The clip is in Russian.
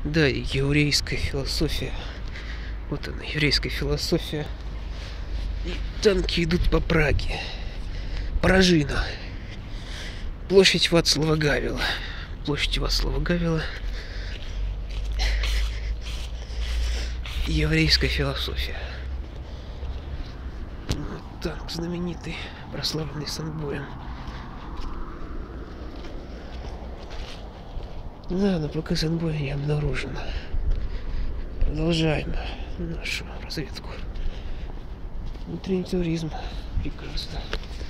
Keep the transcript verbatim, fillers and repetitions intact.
Да, еврейская философия. Вот она, еврейская философия. И танки идут по Праге. Пражина. Площадь Вацлава Гавела. Площадь Вацлава Гавела. Еврейская философия. Вот танк знаменитый, прославленный Санбоем. Да, на ПК Санбоя не обнаружено. Продолжаем нашу разведку. Внутренний туризм. Прекрасно.